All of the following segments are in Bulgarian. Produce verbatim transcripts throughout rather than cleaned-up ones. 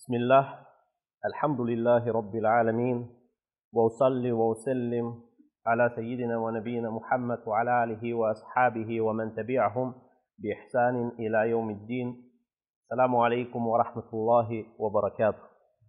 بسم الله الحمد لله رب العالمين وأصلي وأسلم على سيدنا ونبينا محمد وعلى آله وأصحابه ومن تبعهم بإحسان إلى يوم الدين. السلام عليكم ورحمة الله وبركاته.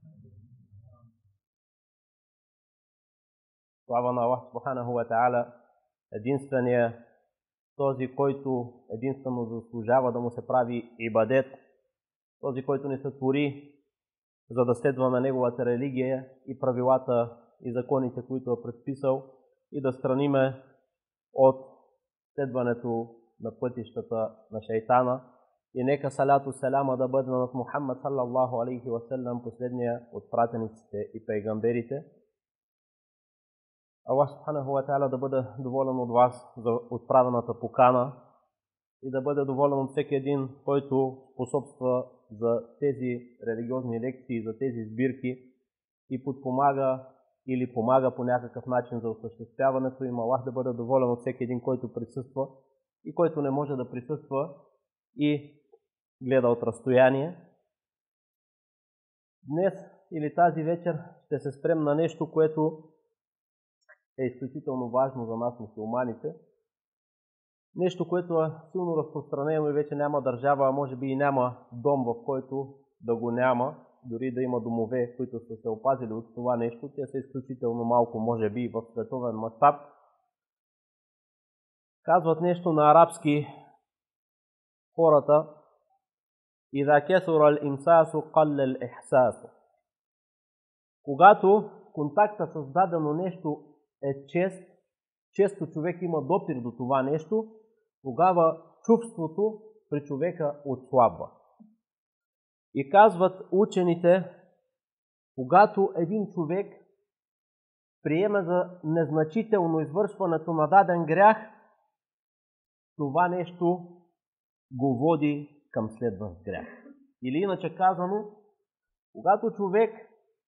Слава на Аллах Субханаху ва Та'аля, единствения, този, който единствено заслужава да му се прави ибадет, този, който ни сътвори, за да следваме неговата религия и правилата и законите, които е предписал, и да страниме от следването на пътищата на шейтана. И нека салято селама да бъде над Мухаммад саллаллаху алейхи ва саллям, последния от пратениците и пейгамберите. Аллах Субханаху ва Та'аля да бъде доволен от вас за отправената покана и да бъде доволен от всеки един, който способства за тези религиозни лекции, за тези сбирки и подпомага или помага по някакъв начин за осъществяването им. Аллах да бъде доволен от всеки един, който присъства и който не може да присъства и гледа от разстояние. Днес или тази вечер ще се спрем на нещо, което е изключително важно за нас, мюсюлманите. Нещо, което е силно разпространено и вече няма държава, а може би и няма дом, в който да го няма. Дори да има домове, които са се опазили от това нещо, те са изключително малко, може би, в световен мащаб. Казват нещо на арабски хората: „Иза кесура ал-имсасу қалля ал-ихсасу“. Когато контакта с дадено нещо е чест, често човек има допир до това нещо, тогава чувството при човека отслабва. И казват учените, когато един човек приема за незначително извършването на даден грях, това нещо го води към следващ грях. Или иначе казано, когато човек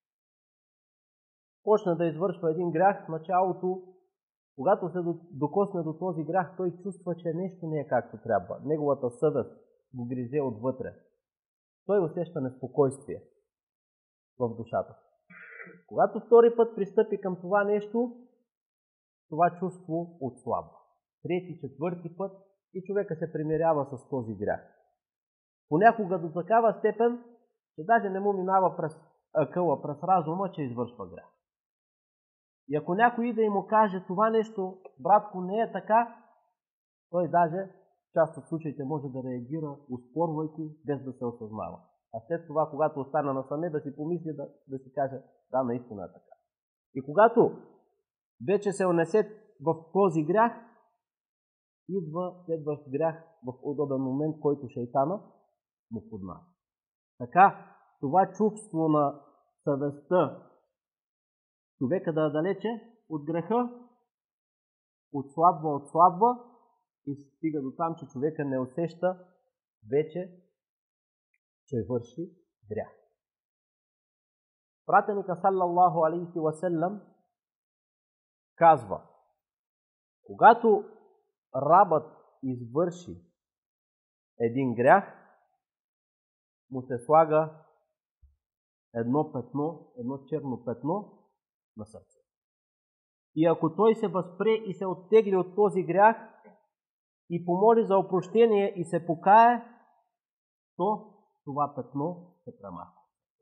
почне да извършва един грях, в началото, когато се докосне до този грях, той чувства, че нещо не е както трябва. Неговата съвест го гризе отвътре. Той усеща неспокойствие в душата. Когато втори път пристъпи към това нещо, това чувство отслабва. Трети, четвърти път и човека се примирява с този грях. Понякога до такава степен, че даже не му минава през акъла, през разума, че извършва грях. И ако някой да му каже това нещо, братко, не е така, той даже в част от случаите може да реагира, успорвайки, без да се осъзнава. А след това, когато остана насаме, да си помисли, да, да си каже, да, наистина е така. И когато вече се унесе в този грях, идва следващ грях в удобен момент, който шейтана му поднася. Така, това чувство на съвестта, човека да е далече от греха, отслабва, отслабва и стига до там, че човека не усеща вече, че върши грях. Пратеника саллаллаху алейхи ва саллям казва: когато рабът извърши един грях, му се слага едно петно, едно черно петно на сърце. И ако той се възпре и се оттегли от този грях и помоли за опрощение и се покае, то това петно се премахва.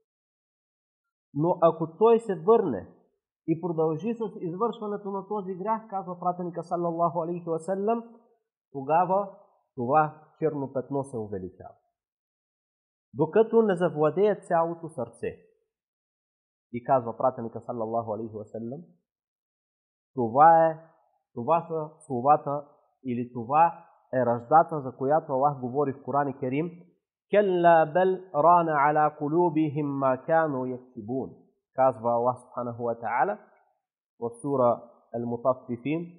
Но ако той се върне и продължи с извършването на този грях, казва пратеника саллаллаху алейхи ва саллям, тогава това черно петно се увеличава, докато не завладее цялото сърце. И казва пратеника саллаллаху алейхи ва саллям, това е, това са словата или това е раждата, за която Аллах говори в Коран Керим: „Келла бел рана аля кулубихим ма кану яктибун“. Казва Аллах Субханаху ва Та'аля в сура Ал-Мутаффифин.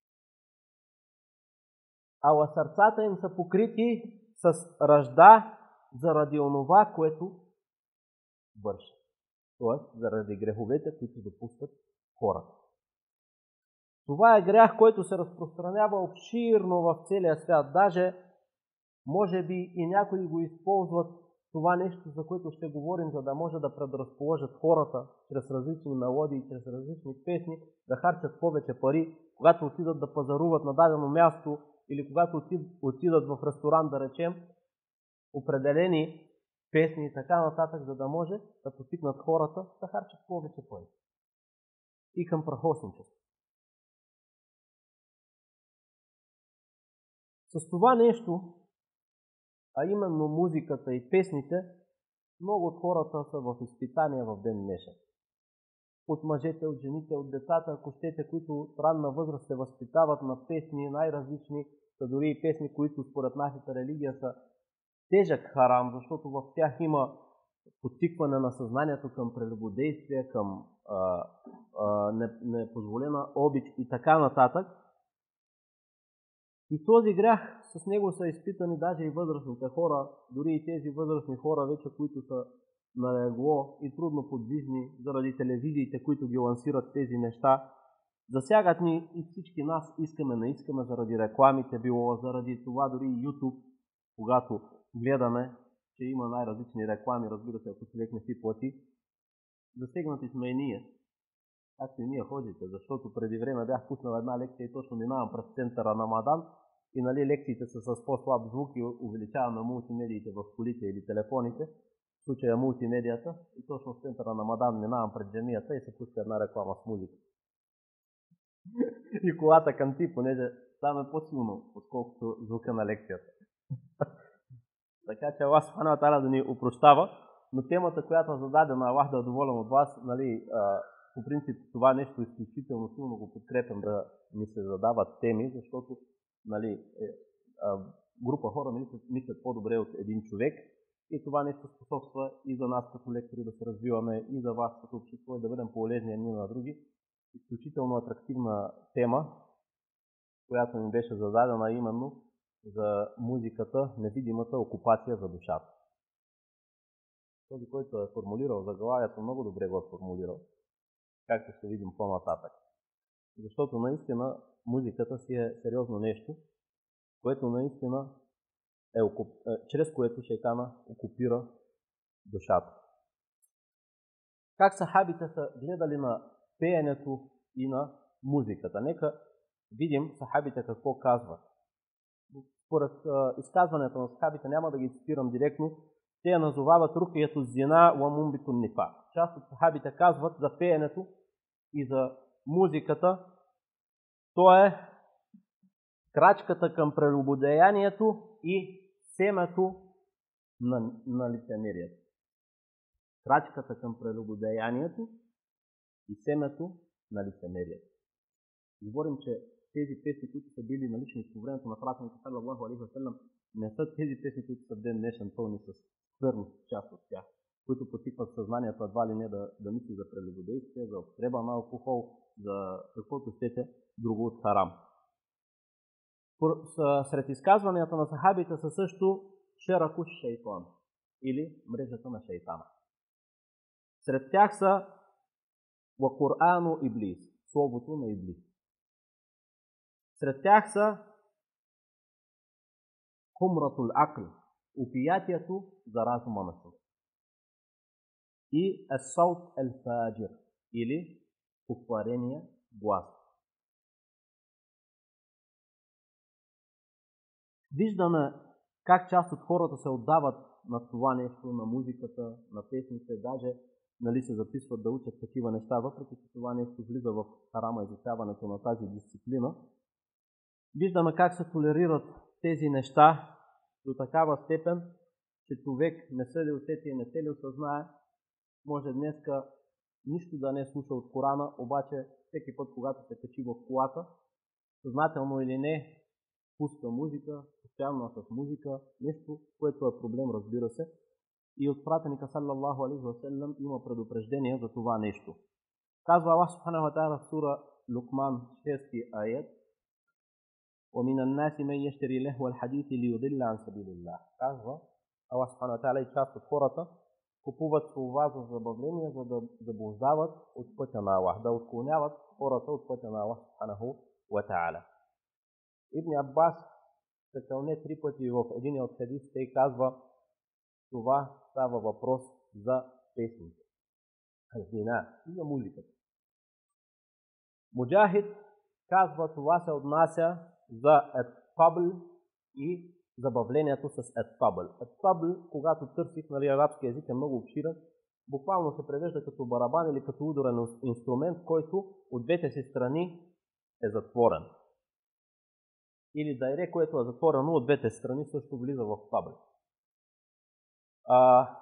Ала сърцата им са покрити с ражда заради онова, което върши. Тоест, заради греховете, които допускат хората. Това е грях, който се разпространява обширно в целия свят. Даже, може би, и някои го използват това нещо, за което ще говорим, за да може да предразположат хората чрез различни мелодии, чрез различни песни, да харчат повече пари, когато отидат да пазаруват на дадено място или когато отидат в ресторант, да речем, определени песни и така нататък, за да може да потикнат хората да харчат повече пари. И към прахосничество. С това нещо, а именно музиката и песните, много от хората са в изпитания в ден днешен. От мъжете, от жените, от децата, ако щете, които от ранна възраст се възпитават на песни най-различни, са дори и песни, които според нашата религия са тежък харам, защото в тях има подтикване на съзнанието към прелюбодействие, към а, а, непозволена обич и така нататък. И този грях, с него са изпитани даже и възрастните хора, дори и тези възрастни хора вече, които са на легло и трудно подвижни заради телевизиите, които ги лансират тези неща. Засягат ни и всички нас, искаме, не искаме, заради рекламите, било заради това дори и YouTube, когато гледаме, че има най-различни реклами, разбира се, ако човек не си плати. Засегнати сме и ние, както и ние ходите, защото преди време бях пуснал една лекция и точно минавам през центъра на Мадан и нали, лекциите са с по-слаб звук и увеличавам на мултимедиите в колите или телефоните, в случая мултимедията, и точно в центъра на Мадан минавам пред джамията и се пуска една реклама с музика. И колата кънти, понеже там е по-силно, отколкото звука на лекцията. Така че Аллах субхана ва та'ала да ни опрощава, но темата, която е зададена, Аллах да е доволен от вас, нали, а, по принцип това нещо изключително силно го подкрепям да ни се задават теми, защото нали, е, а, група хора мислят, мислят по-добре от един човек и това нещо способства и за нас като лектори да се развиваме, и за вас като общество и да бъдем полезни едни на други. Изключително атрактивна тема, която ми беше зададена именно за музиката, невидимата окупация за душата. Този, който е формулирал заглавието, много добре го е формулирал, както ще видим по-нататък. Защото наистина музиката си е сериозно нещо, което наистина е, окуп... е чрез което шейтана окупира душата. Как сахабите са гледали на пеенето и на музиката? Нека видим сахабите какво казват. Според е, изказването на сахабите, няма да ги цитирам директно, те я назовават рукието зина ва мумбитун нифак. Част от сахабите казват за пеенето и за музиката, то е крачката към прелюбодеянието и семето на, на лицемерието. Крачката към прелюбодеянието и семето на лицемерието. Говорим, че тези песни, които са били налични по времето на пратеника саллаллаху алейхи ва саллям, не са тези песни, които са в ден днешен пълни с скверност, част от тях, които потикват съзнанието едва ли не да, да мисли за прелюбодействие, за употреба на алкохол, за каквото щете друго от харам. Сред изказванията на сахабите са също шеракуш шейтан или мрежата на шейтана. Сред тях са ва Кур'ану Иблис, словото на Иблис. Сред тях са хумратул акл, опиятието за разума на човек. И ес-саут ел-фаджир, или покварения глас. Виждаме как част от хората се отдават на това нещо, на музиката, на песните, даже нали, се записват да учат такива неща, въпреки че това нещо влиза в харама, изучаването на тази дисциплина. Виждаме как се толерират тези неща до такава степен, че човек не се ли усети и не се ли осъзнае, може днеска нищо да не слуша от Корана, обаче всеки път, когато се качи в колата, съзнателно или не, пуска музика, постоянно с музика, нещо, което е проблем, разбира се. И от пратеника саллаллаху алейхи ва саллям има предупреждение за това нещо. Казва Аллах субханаху ва та'ала в сура Лукман шести аят: وَمِنَ النَّاسِ مَن يَشْتَرِي لَهْوَ الْحَدِيثِ لِيُضِلَّ عَن سَبِيلِ اللَّهِ. Казва Аллах субханаху ва та'ала и част от хората купуват това за забавление, за да заблуждават от пътя на Аллах, да отклоняват хората от пътя на Аллах субханаху ва та'ала. Ибн Аббас се кълне три пъти в един от хадисите и казва: това става въпрос за песните. Хазина и за музиката. Муджахид казва, това се отнася за етфабл и забавлението с етфабл. Етфабл, когато търсих, нали, арабски език е много обширен, буквално се превежда като барабан или като ударен инструмент, който от двете си страни е затворен. Или дайре, което е затворено от двете страни, също влиза в фабл. А,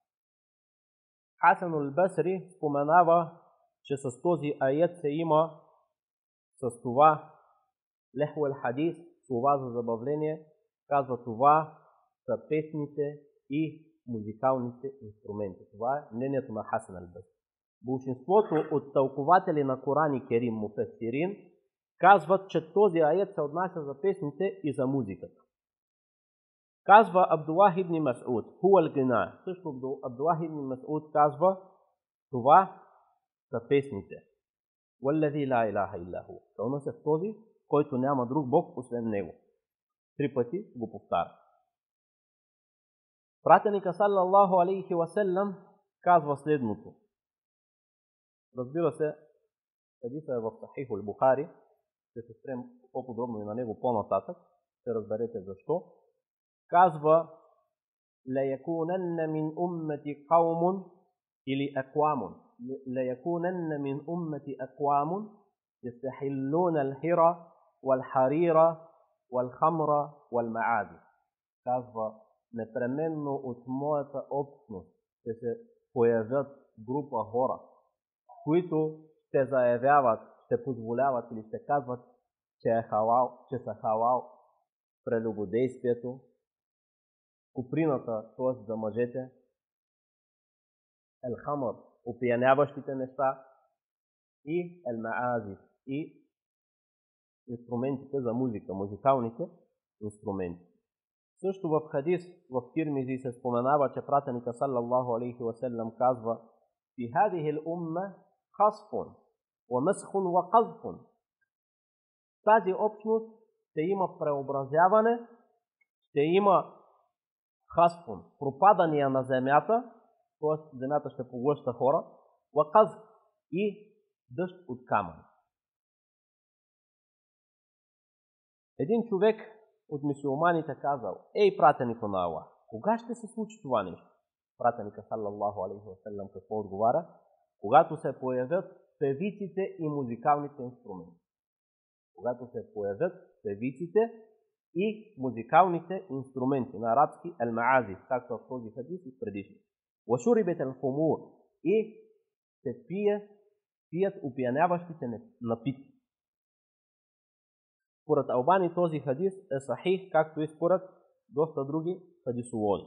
Хасан ал-Басри споменава, че с този аят се има с това леху ал-хадис, слова за забавление, казва, това са песните и музикалните инструменти. Това е мнението на Хасан ал-Басри. Большинството от тълкователи на Коран Керим, муфесирин, казват, че този аят се отнася за песните и за музиката. Казва Абдуллах ибн Мас'уд, хуа ал-гина. Също Абдуллах ибн Мас'уд казва, това са песните. Валлади ла илаха иллаху. Кълна се в този, който няма друг Бог, освен него. Три пъти го повтаря. Пратеника саллаллаху алейхи васеллям казва следното. Разбира се, хадисът е в Сахихул Бухари, ще се спрем по-подробно и на него по-нататък, ще разберете защо. Казва, لَيَكُونَنَّ مِنْ أُمَّتِ قَوْمٌ или أَقْوَامٌ لَيَكُونَنَّ مِنْ أُمَّتِ أَقْوَامٌ يَسْتَحِلُّونَ الْحِرَ وَالْحَرِيرَ وَالْخَمْرَ وَالْمَعَازِفَ. Казва, непременно от моята общност ще се появят група хора, които ще заявяват, ще позволяват или ще казват, че е халал, че са халал прелюбодействието, куприната, т.е. за мъжете, ел-хамър, опияняващите неща, и ел-маазиф, и инструментите за музика, музикалните инструменти. Също в хадис в Тирмизи се споменава, че пратеника саллаллаху алейхи васеллям казва, фи хадихи л-умма хасфун ва масхун ва казфун. В тази общност ще има преобразяване, ще има хасфун, пропадания на земята, т.е. земята ще поглъща хора, ва казф и дъжд от камъни. Един човек от мюсюлманите казал, ей пратенико на Аллах, кога ще се случи това нещо? Пратеника саллаллаху алейхи васеллям какво отговаря? Когато се появят певиците и музикалните инструменти. Когато се появят певиците и музикалните инструменти. На арабски ал-маазиф, както в този хадис и предишни. Вашурибет ал-хумур и се пие, пият опияняващите напитки. Според Албани този хадис е сахих, както и според доста други хадисолози.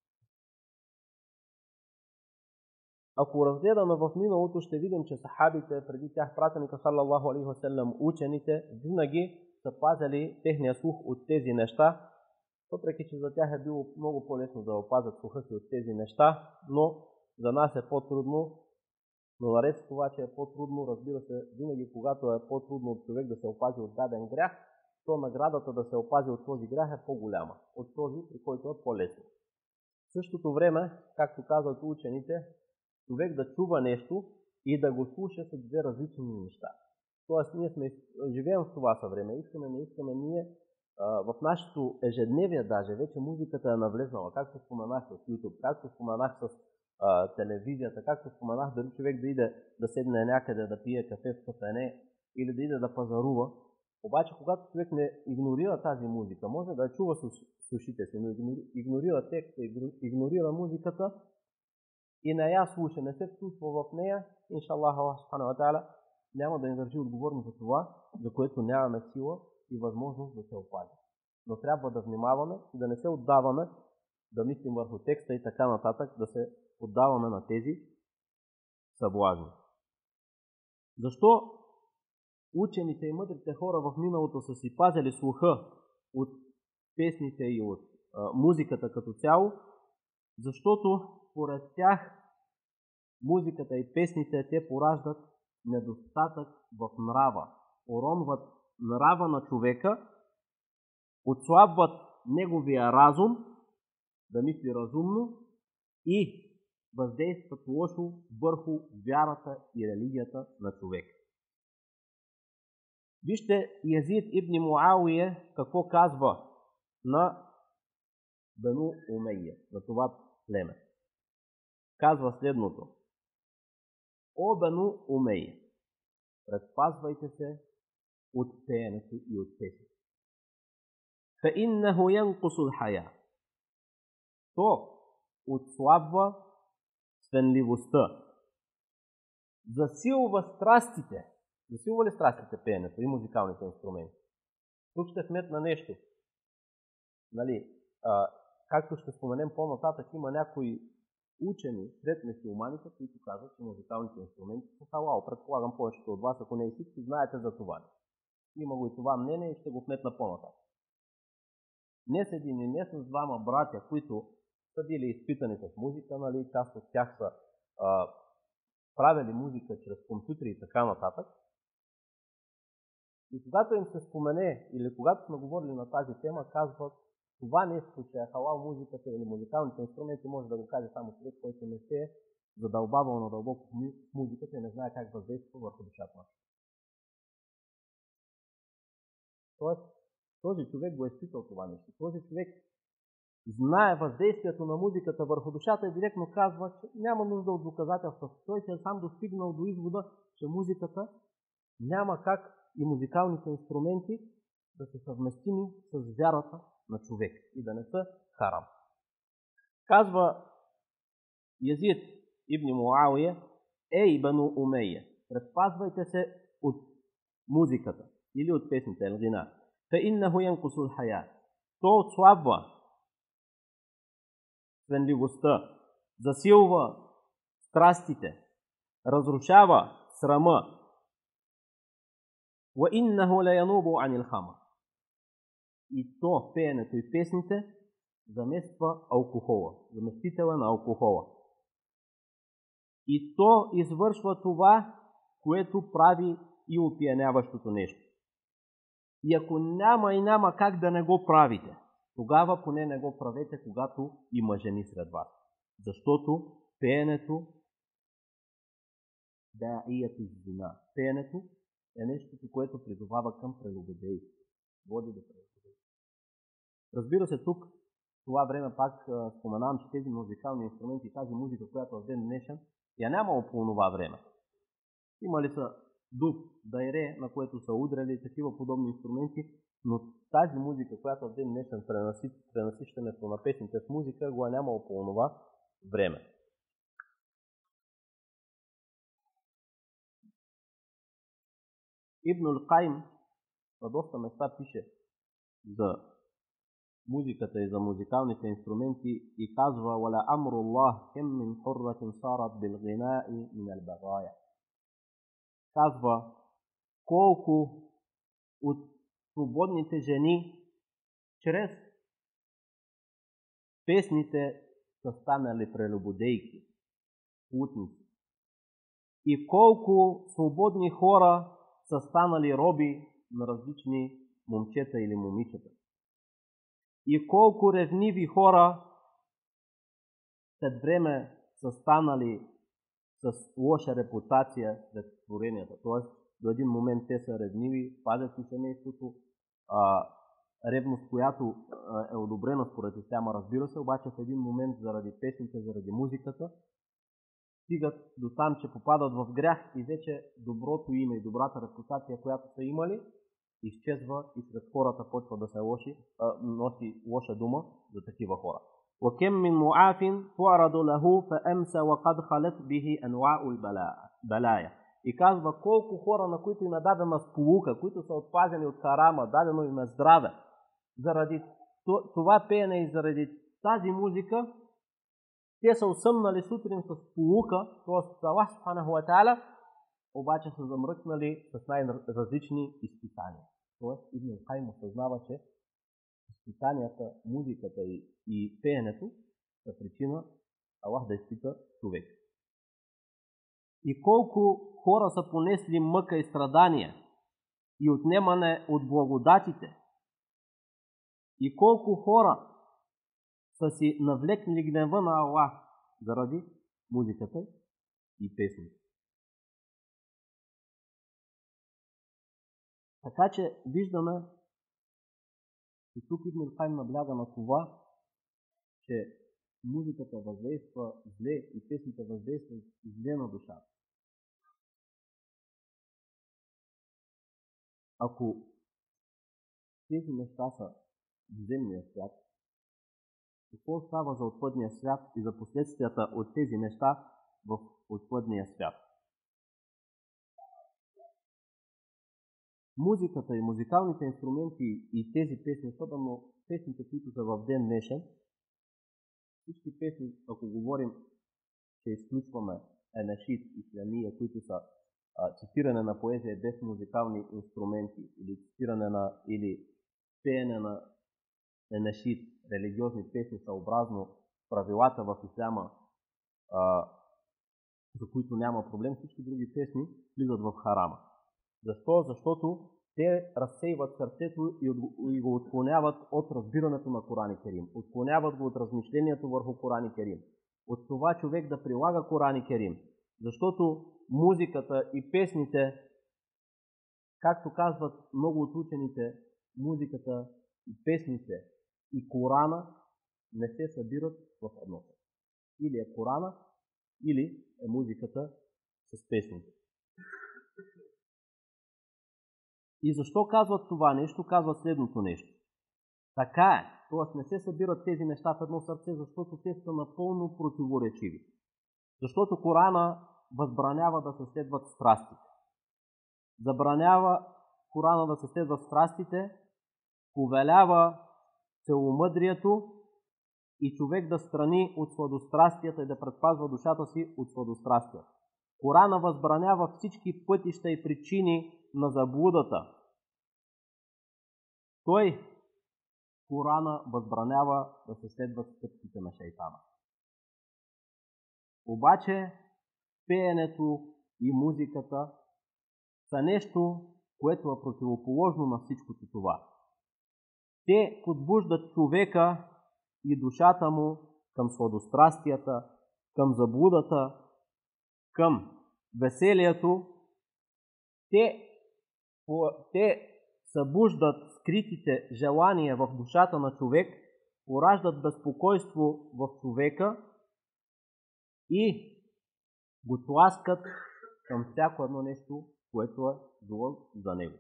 Ако разгледаме в миналото, ще видим, че сахабите, преди тях пратеника саллаллаху алейхи васеллям, учените, винаги са пазили техния слух от тези неща, въпреки че за тях е било много по-лесно да опазят слуха си от тези неща, но за нас е по-трудно. Но наред с това, че е по-трудно, разбира се, винаги когато е по-трудно от човек да се опази от даден грях, то наградата да се опази от този грях е по-голяма от този, при който е по-лесно. В същото време, както казват учените, човек да чува нещо и да го слуша са две различни неща. Тоест, ние сме, живеем в това съвреме, искаме, не искаме, ние а, в нашето ежедневие даже, вече музиката е навлезнала, както споменах с YouTube, както споменах с а, телевизията, както споменах, дали човек да иде да седне някъде да пие кафе в кафене или да иде да пазарува. Обаче, когато човек не игнорира тази музика, може да я чува с ушите си, но игнорира текста, игнорира музиката и не я слуша, не се вслушва в нея, иншаллах, Аллах субхану ва та'аля няма да ни държи отговорни за това, за което нямаме сила и възможност да се опази. Но трябва да внимаваме и да не се отдаваме, да мислим върху текста и така нататък, да се отдаваме на тези съблазни. Защо учените и мъдрите хора в миналото са си пазили слуха от песните и от а, музиката като цяло? Защото според тях музиката и песните те пораждат недостатък в нрава, уронват нрава на човека, отслабват неговия разум, да мисли разумно и въздействат лошо върху вярата и религията на човек. Вижте Язид ибн Муауия какво казва на Бену Умейя, на това племе. Казва следното: О, Бену Умейя, предпазвайте се от пеенето и от песните. فَإِنَّهُ يَنْقُصُ الْحَيَاءَ. То отслабва свенливостта, засилва страстите. Засилва ли страстите пеенето и музикалните инструменти? Тук ще сметна нещо. Нали, а, както ще споменем по-нататък, има някои учени сред мюсюлманите, които казват, че музикалните инструменти са халал. Предполагам, повечето от вас, ако не и всички, знаете за това. Има го и това мнение и ще го сметна по-нататък. Не с един и не с двама братя, които са били изпитани с музика, нали, част от тях са а, правили музика чрез компютри и така нататък. И когато им се спомене, или когато сме говорили на тази тема, казват, това нещо, че е халал музиката или музикалните инструменти, може да го каже само човек, който не се е задълбавал надълбоко в музиката и не знае как въздейства върху душата на. Тоест, този човек го е изпитал това нещо. Този човек знае въздействието на музиката върху душата и директно казва, че няма нужда от доказателства. Той се е сам достигнал до извода, че музиката няма как и музикалните инструменти да са съвместими с вярата на човек и да не са харам. Казва Язид ибн Муауия: Ей, Бену Умейя, предпазвайте се от музиката или от песните, елгина. فَإِنَّهُ يَنْقُصُ الْحَيَاءَ. То отслабва свенливостта, засилва страстите, разрушава срама. وَإِنَّهُ لَيَنُوبُ عَنِ الْخَمْرِ. И то, пеенето и песните, замества алкохола, заместителя на алкохола. И то извършва това, което прави и опияняващото нещо. И ако няма и няма как да не го правите, тогава поне не го правете, когато има жени сред вас. Защото пеенето да и ето зина. Пеенето е нещото, което призовава към прелюбодейство. Води до прелюбодейство. Разбира се, тук в това време пак споменавам, че тези музикални инструменти, тази музика, която в ден днешен, я нямало по това време. Имали са дуб, дайре, на което са удрали такива подобни инструменти, но тази музика, която в ден днешен пренасищането на песните с музика, го е нямало по това време. Ибн Аль-Кайм на доста места пише за музиката и за музикалните инструменти и казва: "Вала амруллах кем мин хурратин сарат бил гинаи мин ал-багая." Казва, колко от свободните жени чрез песните са станали прелюбодейки, плутници. И колко свободни хора са станали роби на различни момчета или момичета. И колко ревниви хора след време са станали с лоша репутация след творенията. Тоест, до един момент те са ревниви, пазят и семейството, а, ревност, която е одобрена според исляма, разбира се, обаче в един момент заради песните, заради музиката, стигат до там, че попадат в грях и вече доброто име и добрата репутация, която са имали, изчезва и сред хората почва да се лоши, а, носи лоша дума за такива хора. وَكَمْ مِنْ مُعَافٍ تُعْرَضُ لَهُ فَأَمْسَ وَقَدْ خَلَتْ بِهِ أَنْوَاءُ الْبَلَايَا. И казва, колко хора, на които им е дадена сполука, които са отпазени от харама, дадено им е здраве, заради това пеене и заради тази музика, те са усъмнали сутрин с сполука, т.е. Аллах субханаху ва та'аля, обаче са замръкнали с най-различни изпитания. Тоест, Ибн Аль-Кайм осъзнава, че изпитанията, музиката и, и пеенето са причина Аллах да изпита човек. И колко хора са понесли мъка и страдания и отнемане от благодатите, и колко хора са си навлекли гнева на Аллах заради музиката и песните. Така че виждаме, и тук Ибн ал-Кайим набляга на това, че музиката въздейства зле и песните въздействат зле на душата. Ако тези неща са в земния свят, какво остава за отпадния свят и за последствията от тези неща в отпадния свят? Музиката и музикалните инструменти и тези песни, особено песните, които са в ден днешен, всички песни, ако говорим, че изключваме енашид и слямия, които са а, цитиране на поезия без музикални инструменти, или цитиране на, или пеене на енашид, религиозни песни, съобразно правилата в исляма, а, за които няма проблем, всички други песни влизат в харама. Защо? Защото те разсейват сърцето и го отклоняват от разбирането на Коран и Керим. Отклоняват го от размишлението върху Коран и Керим. От това човек да прилага Коран и Керим. Защото музиката и песните, както казват много от учените, музиката и песните и Корана не се събират в едно. Или е Корана, или е музиката с песните. И защо казват това нещо? Казват следното нещо. Така е, т.е. не се събират тези неща в едно сърце, защото те са напълно противоречиви. Защото Корана възбранява да се следват страстите. Забранява Корана да се следват страстите, повелява целомъдрието и човек да страни от сладострастията и да предпазва душата си от сладострастията. Корана възбранява всички пътища и причини на заблудата. Той, Корана, възбранява да се следват стъпките на шейтана. Обаче, пеенето и музиката са нещо, което е противоположно на всичкото това. Те подбуждат човека и душата му към сладострастията, към заблудата, към веселието. Те, те събуждат скритите желания в душата на човек, пораждат безпокойство в човека и го тласкат към всяко едно нещо, което е зло за него.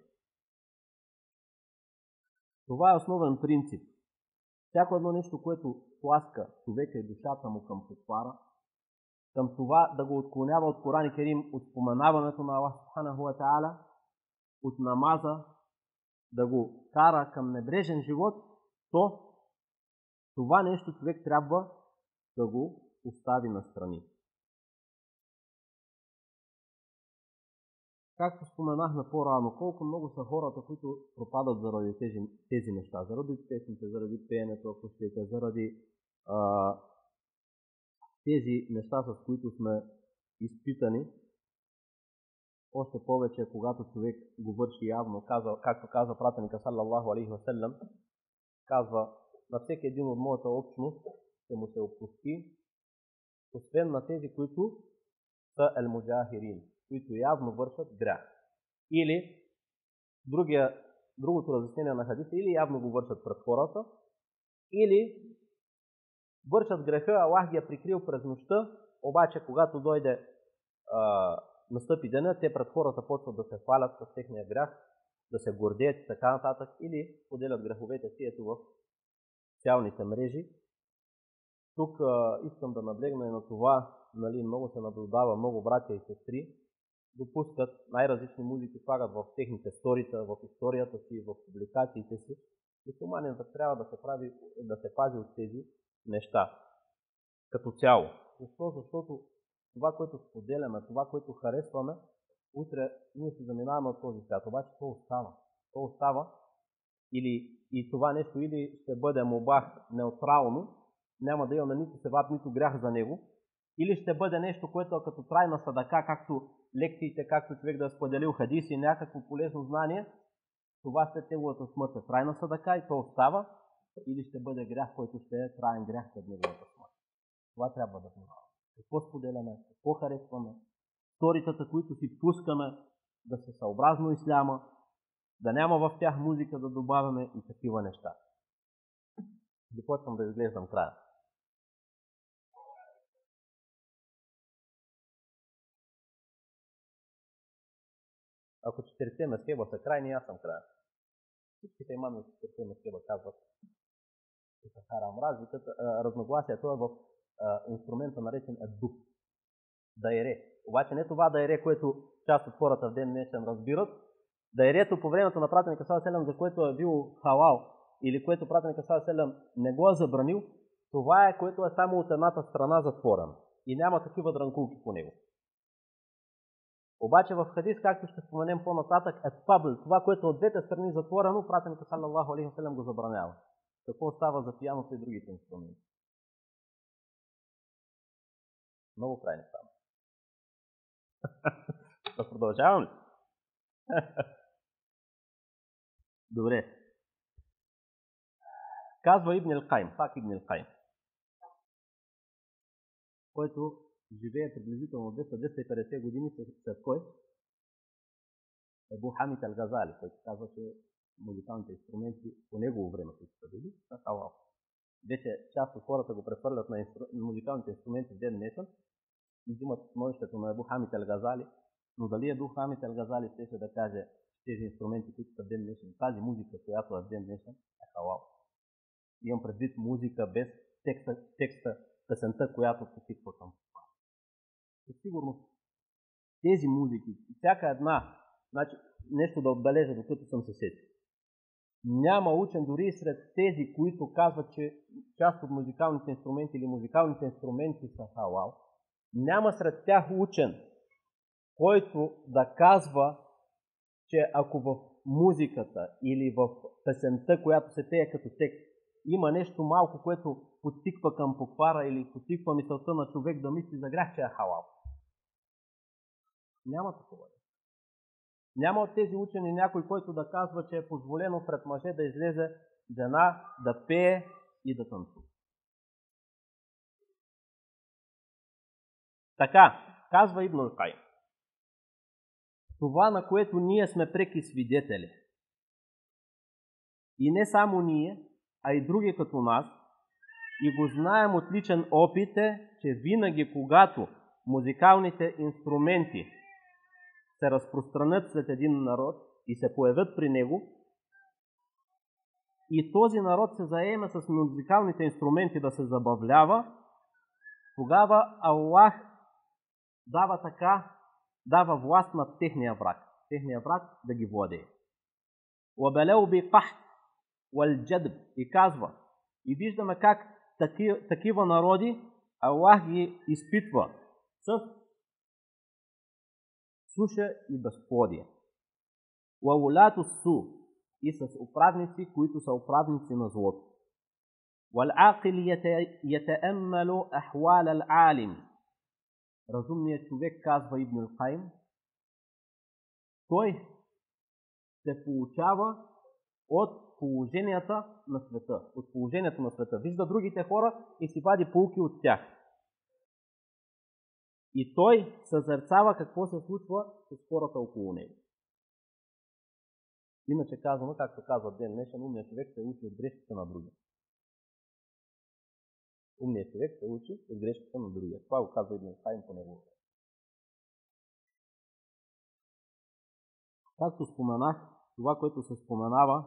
Това е основен принцип. Всяко едно нещо, което тласка човека и душата му към поквара, към това да го отклонява от Коран и Керим, от споменаването на Аллах Субханаху ва Та'аля, от намаза, да го кара към небрежен живот, то това нещо човек трябва да го остави настрани. Както споменахме по-рано, колко много са хората, които пропадат заради тези, тези неща, заради песните, заради пеенето, ако щете, заради а, тези неща, с които сме изпитани. Още повече, когато човек го върши явно, казва, както казва пратеника саллаллаху алейхи ва саллям, казва, на всеки един от моята общност ще му се опрости, освен на тези, които са ел-муджахирин, които явно вършат грях. Или другия, другото разяснение на хадиса, или явно го вършат пред хората, или вършат греха, Аллах ги е прикрил през нощта, обаче когато дойде а, настъпи деня, те пред хората почват да се хвалят с техния грях, да се гордеят и така нататък, или поделят греховете си ето в социалните мрежи. Тук а, искам да наблегна и на това, нали, много се наблюдава, много братя и сестри допускат най-различни музики, слагат в техните сторита, в историята си, в публикациите си. Мюсюлманинът трябва да се, прави, да се пази от тези неща като цяло. Защо? Защото това, което споделяме, това, което харесваме, утре ние се заминаваме от този свят. Обаче то остава. То остава или, и това нещо или ще бъде мубах неутрално, няма да имаме нито севап, нито грях за него, или ще бъде нещо, което е като трайна садака, както лекциите, както човек да е споделил хадиси, някакво полезно знание, това след неговата смърт е трайна садака и то остава, или ще бъде грях, който ще е траен грях след неговата смърт. Това трябва да внимаваме. какво споделяме, какво харесваме, сторитата, които си пускаме, да са съобразно исляма, да няма в тях музика да добавяме и такива неща. Започвам да изглеждам края. Ако четирите мескеба са крайни, аз съм края. Всичките имаме от четирите мескеба казват, че са харам. Разликата, разногласието е в а, инструмента наречен дух. Дайре. Обаче не това дайре, което част от хората в ден днешен разбират. Дайрето по времето на пратеника саллаллаху алейхи ва саллям, за което е бил халал, или което пратеника саллаллаху алейхи ва саллям не го е забранил, това е, което е само от едната страна затворено. И няма такива дрънкулки по него. Обаче в хадис, както ще споменем по-нататък, е пабл. Това, което от двете страни затворено, пратеника саллаллаху алейхи ва саллям го забранява. Какво става за пияното и другите инструменти? Много крайни става. Да продължавам ли? Добре. Казва Ибн ал-Кайм, пак Ибн ал-Кайм, който живее приблизително двеста до двеста и петдесет години след кой? Абу Хамид ал-Газали, който казва, че музикалните инструменти по негово време, които са били, са халал. Вече част от хората го прехвърлят на инстру... музикалните инструменти в ден днешен и взимат множеството на Абу Хамид ал-Газали, но дали Абу Хамид ал-Газали щеше да каже тези инструменти, които са в ден днешен, тази музика, която е в ден днешен, е халал. Имам предвид музика без текста, текста песента, която потиква към това. Със сигурност тези музики, всяка една, значи нещо да отбележа, докато съм се сетил. Няма учен дори и сред тези, които казват, че част от музикалните инструменти или музикалните инструменти са халал. Няма сред тях учен, който да казва, че ако в музиката или в песента, която се пее като текст, има нещо малко, което подтиква към поквара или подтиква мисълта на човек да мисли за грях, че е халал. Няма такова. Няма от тези учени някой, който да казва, че е позволено пред мъже да излезе жена, да пее и да танцува. Така, казва Ибн ал-Кайм. Това, на което ние сме преки свидетели, и не само ние, а и други като нас, и го знаем от личен опит е, че винаги когато музикалните инструменти се разпространят след един народ и се появят при него, и този народ се заеме с музикалните инструменти да се забавлява, тогава Аллах дава така, дава власт над техния враг. Техния враг да ги владее. وَبَلَوْ بِقَحْتِ وَالْجَدْبِ и казва, и виждаме как таки, такива народи Аллах ги изпитва с суша и безплодие. وَوُلَاتُ السُّوءِ и с управници, които са управници на злото. وَالْعَاقِلِ يَتَأَمَّلُ أَحْوَالَ الْعَالِمِ разумният човек, казва Ибн ал-Кайм, той се получава от положенията на света. От положението на света. Вижда другите хора и си вади поуки от тях. И той съзерцава какво се случва с хората около него. Иначе казано, както казва ден днешен, умният човек се учи от грешките на другия. Умният човек се учи от грешките на другия. Това го казва Ибн ал-Кайм по него. Както споменах, това, което се споменава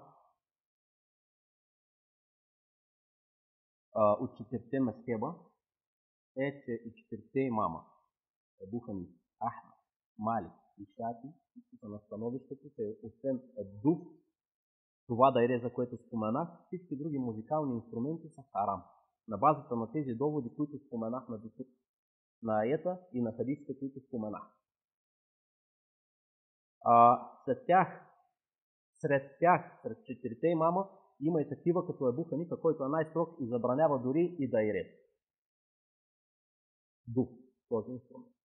а, от четирите мескеба, е, че и четирите имама, Абу Ханифа, Ахмад, Малик и Шафи, са на становището, че освен дух, това дайре, за което споменах, всички други музикални инструменти са харам. На базата на тези доводи, които споменах на дотук, на аета и на хадисите, които споменах. А, след тях, сред тях, сред четирите имама, има и такива като Абу Ханифа, който е най-строг и забранява дори и дайре. Дух, този инструмент.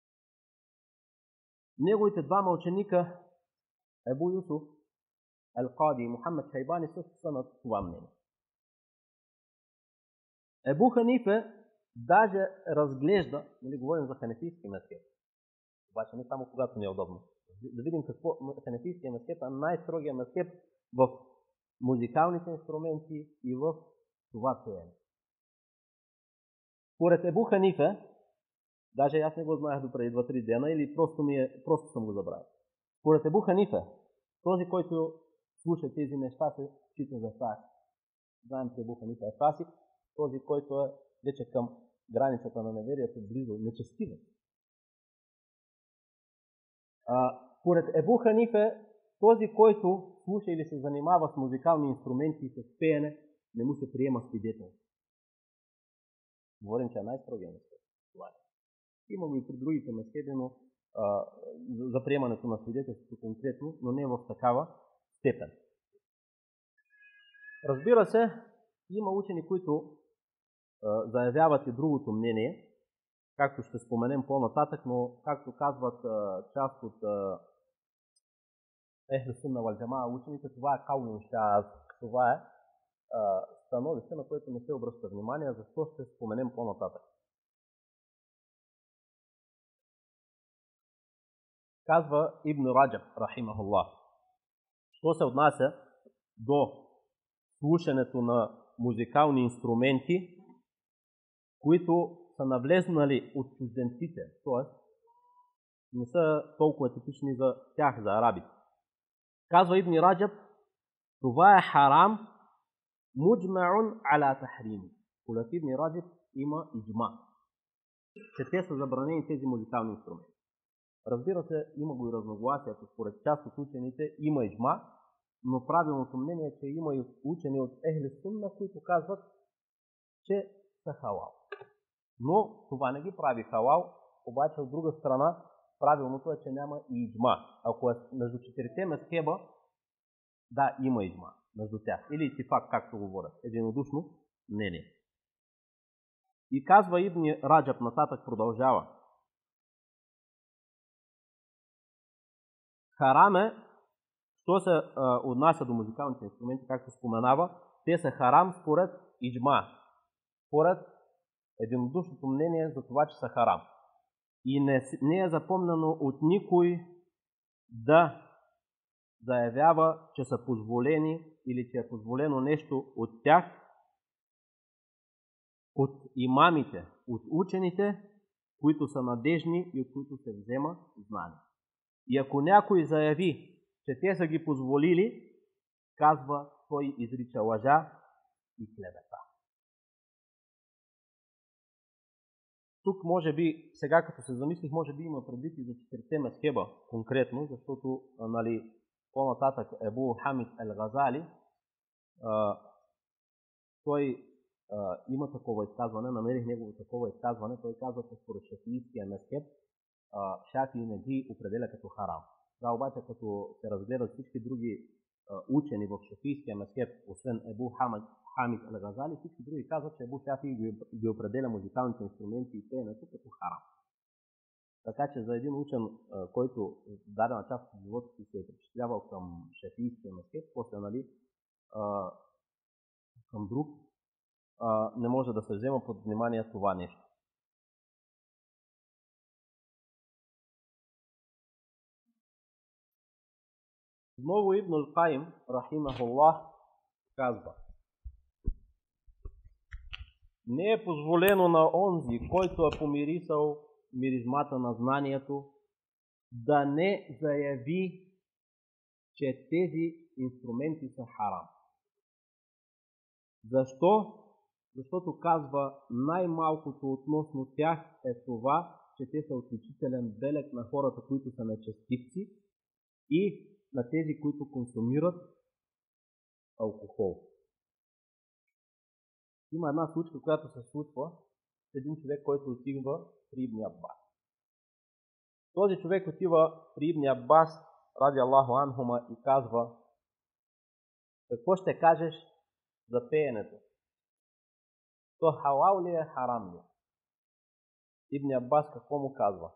Неговите двама ученика, Абу Юсуф Ал-Кади и Мухаммед Шайбани, също са на това мнение. Абу Ханифа даже разглежда, нали, говорим за ханефийски мезхеб, обаче не само когато не е удобно. Да видим какво ханефийския мезхеб е най-строгия мезхеб в музикалните инструменти и в това пеене. Според Ебу Ханифе, даже аз не го знаех до преди два-три дена или просто, ми е, просто съм го забравил. Според Ебу Ханифе, този, който слуша тези неща, се счита за фасик. Знаем, че Ебу Ханифе е фасик, този, който е вече към границата на неверието, близо, нечестивец. Според Ебу Ханифе, този, който слуша или се занимава с музикални инструменти и с пеене, не му се приема свидетел. Говорим, че е най-строгия мезхеб. Има го и при другите мезхеби, но а, за приемането на свидетелството конкретно, но не в такава степен. Разбира се, има учени, които а, заявяват и другото мнение, както ще споменем по-нататък, но както казват а, част от Ехле Сунна вал Джамаа учените, това е каулун шааз, това е а, становище, на което не се обръща внимание, защо ще споменем по-нататък. Казва Ибн Раджаб, рахимахуллах, що се отнася до слушането на музикални инструменти, които са навлезнали от чужденците, т.е. не са толкова типични за тях, за арабите. Казва Ибн Раджаб, това е харам, муджмаун аля тахрими. Според Ибн Раджаб има иджма, че те са забранени тези музикални инструменти. Разбира се, има го и разногласието. Според част от учените има иджма, но правилното мнение е, че има и учени от Ехле Сунна, които казват, че са халал. Но това не ги прави халал, обаче от друга страна правилното е, че няма и иджма. Ако е между четирите мезхеба, да, има иджма между тях. Или итифак, както говорят. Единодушно мнение. И казва Ибн Раджаб, нататък продължава. Харам е, що се а, отнася до музикалните инструменти, както споменава, те са харам според иджма. Според единодушното мнение за това, че са харам. И не, не е запомнено от никой да заявява, че са позволени или че е позволено нещо от тях, от имамите, от учените, които са надежни и от които се взема знание. И ако някой заяви, че те са ги позволили, казва, той изрича лъжа и клевета. Тук може би, сега като се замислих, може би има предвид и за четирите мезхеба конкретно, защото нали, по-нататък Ебу Хамид Ел-Газали, той а, има такова изказване, намерих негово такова изказване, той казва, че според шафиийския мезхеб, Шафии не ги определя като харам. Да, обаче като се разгледат всички други а, учени в шафийския мезхеб, освен Ебу Хамид, Хамид Ел-Газали, всички други казват, че Ебу Шафии ги, ги определя музикалните инструменти и пеенето като харам. Така че за един учен, а, който в дадена част от живота си се е причислявал към шафийския мезхеб, после нали, а, към друг, а, не може да се взема под внимание това нещо. Отново Ибн Ал-Каим, рахимахуллах, казва: не е позволено на онзи, който е помирисал миризмата на знанието, да не заяви, че тези инструменти са харам. Защо? Защото казва, най-малкото относно тях е това, че те са отличителен белег на хората, които са нечестивци и на тези, които консумират алкохол. Има една случка, която се случва с един човек, който отива при Ибн Аббас. Този човек отива при Ибн Аббас, ради Аллаху анхума, и казва: какво ще кажеш за пеенето? То халал ли е, харам ли? Ибн Аббас какво му казва?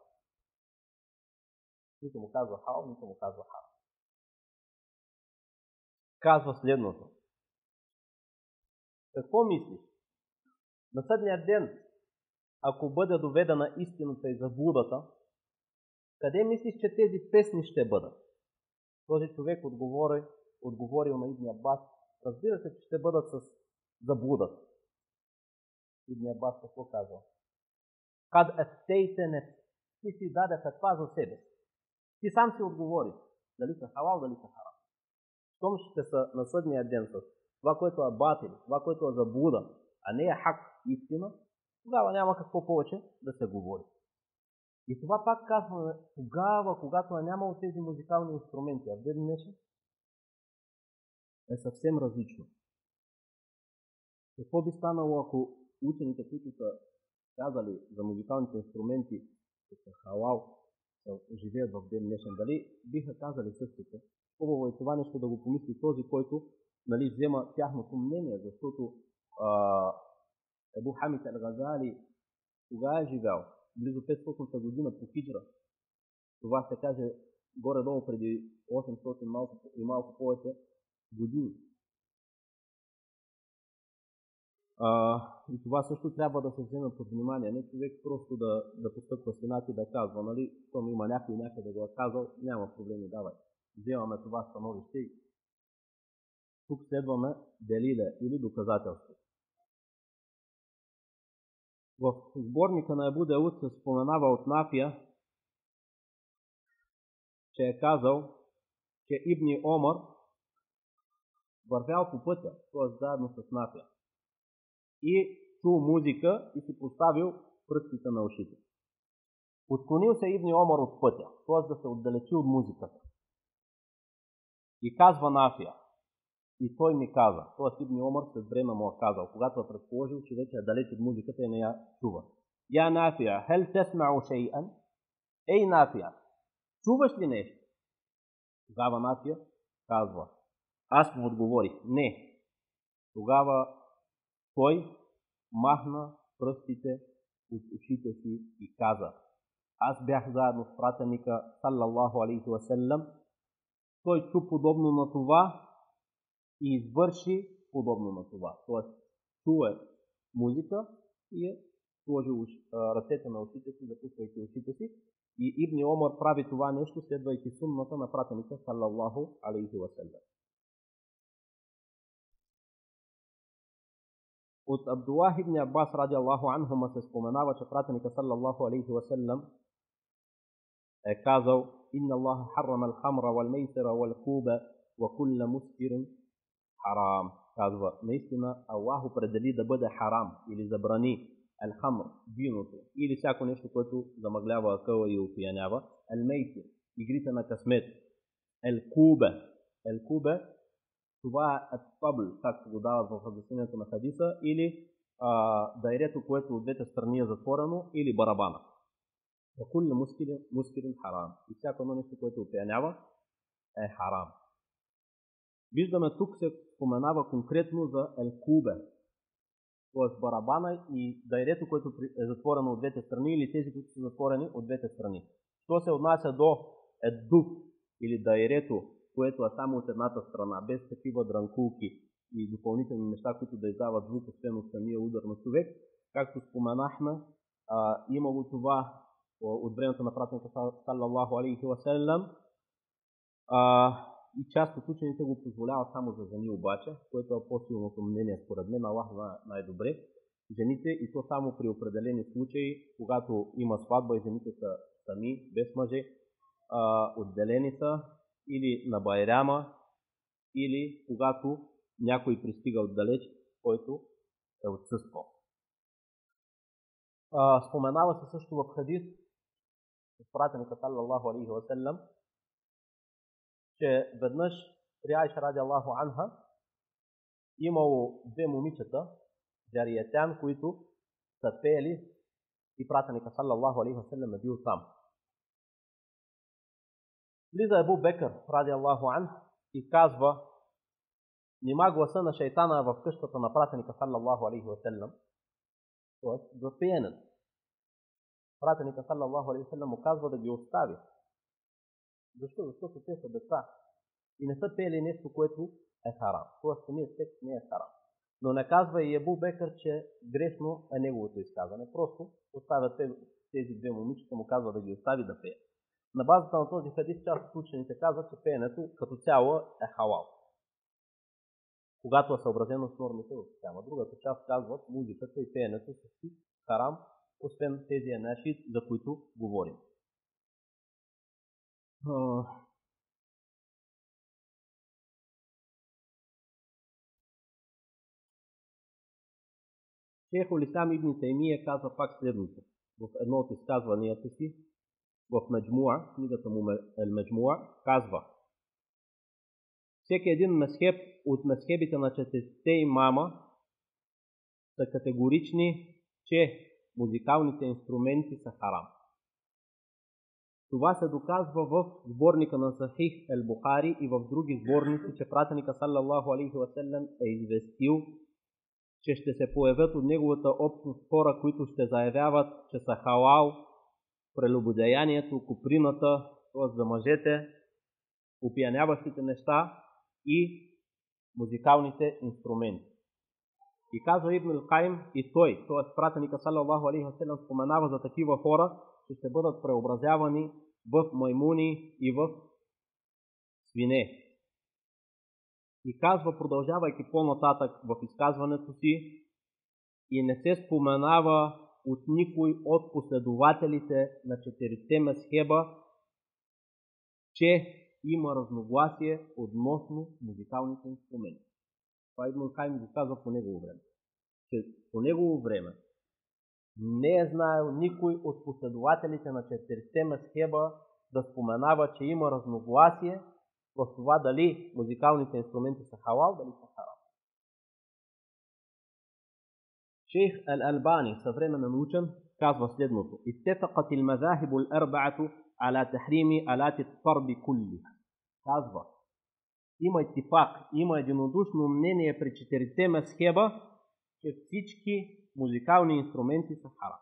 Нито му казва халал, нито му казва харам. Казва следното: какво мислиш? На съдния ден ако бъде доведена истината и заблудата, къде мислиш, че тези песни ще бъдат? Този човек отговори, отговорил на Ибн Аббас, разбира се, че ще бъдат с заблудата. Ибн Аббас какво казва? Кад ефтейтене, ти си даде фетва за себе си. Ти сам си отговори, дали са халал, дали са харам. Щом ще са на съдния ден с това, което е батил, това, което е заблуда, а не е хак, истина, тогава няма какво повече да се говори. И това пак казваме, тогава, когато е нямало тези музикални инструменти, а в ден днешен е съвсем различно. Какво би станало, ако учените, които са казали за музикалните инструменти, че са халал, живеят в ден днешен, дали биха казали същото? Хубаво е това нещо да го помисли този, който, нали, взема тяхното мнение, защото а, Ебу Хамид Ал-Газали кога е живял? Близо петстотната година по хиджра. Това се каже горе-долу преди осемстотин малко, и малко повече години. А, и това също трябва да се вземе под внимание. Не човек просто да, да постъпва с инат и да казва, нали, щом има някой някъде да го е казал, няма проблеми, давай. Вземаме това становище и тук следваме делиле или доказателство. В сборника на Ебу Дауд се споменава от Нафия, че е казал, че Ибни Омар вървял по пътя, т.е. заедно с Нафия, и чул музика и си поставил пръстите на ушите. Отклонил се Ибни Омар от пътя, т.е. да се отдалечи от музиката. И казва Нафия, и той ми каза, т.е. Ибни Омар след време му е казал, когато е предположил, че вече е далеч от музиката и не я чува. Я Нафия, хел тесмау шей'ан? Ей Нафия, чуваш ли нещо? Тогава Нафия казва, аз му отговорих, не. Тогава той махна пръстите от ушите си и каза, аз бях заедно с пратеника, саллаллаху алейхи ва саллям, той чу подобно на това и извърши подобно на това. Тоест, чуе музика и е сложил ръцете на ушите си, запускайки ушите си. И Ибни Омар прави това нещо, следвайки сунната на пратеника, саллаллаху алейхи ва саллям. От Абдуллах ибн Аббас, радиаллаху анхума, се споменава, че пратеника, саллаллаху алейхи ва саллям, е казал, инна Аллаха харрама ал-хамра вал-мейсира вал-куба ва кулла мускирин харам. Казва, наистина Аллах определи да бъде харам или забрани ал-хамр, виното, или всяко нещо, което замъглява акъла и опиянява, ал-мейсир, игрите на късмет, ал-куба, ал-куба, това е ат-табл, както го дават в разяснението на хадиса, или а, дайрето, което от двете страни е затворено, или барабана. Вакулля мускирин, мускирин харам. И всяко едно нещо, което опиянява, е харам. Виждаме, тук се споменава конкретно за el-кубе, т.е. барабана и дайрето, което е затворено от двете страни, или тези, които са затворени от двете страни. Що се отнася до еддуф, или дайрето, което е само от едната страна, без такива дрънкулки и допълнителни неща, които да издават звук, освен от самия удар на човек, както споменахме, а, имало това от времето на пратеника, саллаллаху алейхи ва саллям, и част от учените го позволяват само за жени обаче, което е по-силното мнение според мен, Аллах знае най-добре. Жените, и то само при определени случаи, когато има сватба и жените са сами, без мъже, а, отделени са, или на байрама, или когато някой пристига отдалеч, който е отсъствал. А, споменава се също в хадис от пратеника, саллаллаху алейхи ва саллям, че веднъж при Айша радиаллаху анха имало две момичета, джариятян, които са пеели и пратеника, саллаллаху алейхи ва саллям, е бил там. Влиза Ебу Бекър радиаллаху анх и казва, нима гласа на шейтана в къщата на пратеника, саллаллаху алейхи ва саллям, т.е. за пеенето. Пратеника, саллаллаху алейхи ва саллям, му казва да ги остави. Защо? Защото те са деца и не са пели нещо, което е харам. Тоест самият текст не е харам. Но не казва и Ебу Бекър, че грешно е неговото изказване. Просто оставят тези две момичета, му казва да ги остави да пеят. На базата на този хадис част от учените казват, че пеенето като цяло е халал, когато е съобразено с нормите в исляма. Другата част казват, музиката и пеенето са си харам, освен тези енаши, за които говорим. Шейхул Ислам Ибн Таймия казва пак следното в едно от изказванията си в Меджмуа, книгата му Ел Меджмуа, казва: всеки един месхеб от месхебите на четирите имама са категорични, че музикалните инструменти са харам. Това се доказва в сборника на Сахих Ел Бухари и в други сборници, че пратеника саллаллаху алейхи ва саллям е известил, че ще се появят от неговата общност хора, които ще заявяват, че са халал прелюбодеянието, куприната, т.е. за мъжете, опияняващите неща и музикалните инструменти. И казва Ибн Ал-Кайм и той, т.е. пратеника саллаллаху алейхи ва саллям споменава за такива хора, че ще бъдат преобразявани в маймуни и в свине. И казва, продължавайки по-нататък в изказването си, и не се споменава от никой от последователите на четирите месхеба, че има разногласие относно музикалните инструменти. Това Ибн Кайм го казва по негово време. Че по негово време не е знаел никой от последователите на четирите месхеба да споменава, че има разногласие в това дали музикалните инструменти са халал, дали са харам. Шейх Ал-Албани, съвременен учен, казва следното: Иттефaqat al-madhahib al-arba'atu ala tahrimi alati at-tarb kulliha. Казва, има иттифак, има единодушно мнение при четирите месхеба, че всички музикални инструменти са харам.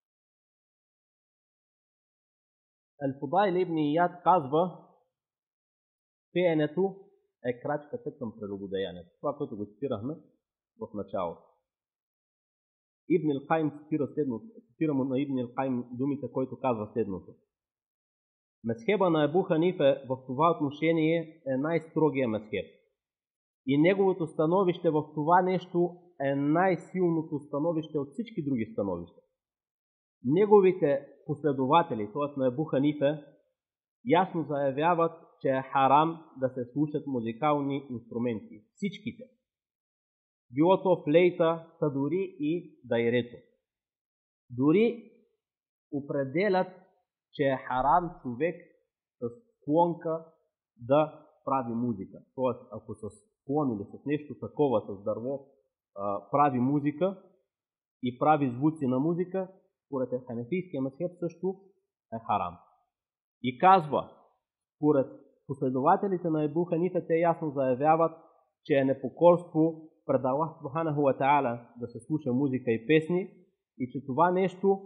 Ал-Фудайл ибн Ияд казва, пеенето е крачката към прелюбодеянието. Това, което го цитирахме в началото. Ибн Ал-Кайм цитира следното, цитира му на Ибн Ал-Кайм думите, който казва следното: месхеба на Ебу Ханифа в това отношение е най-строгия месхеб. И неговото становище в това нещо е най-силното становище от всички други становища. Неговите последователи, т.е. на Ебу Ханифа, ясно заявяват, че е харам да се слушат музикални инструменти. Всичките. Било то флейта, та дори и дайрето. Дори определят, че е харам човек с клонка да прави музика. Тоест, ако с клон или с нещо такова, с дърво, прави музика и прави звуци на музика, според ханефийския месхеб също е харам. И казва, според последователите на Ебу Ханифа, те ясно заявяват, че е непокорство пред Аллах субханаху ва та'аля да се слуша музика и песни и че това нещо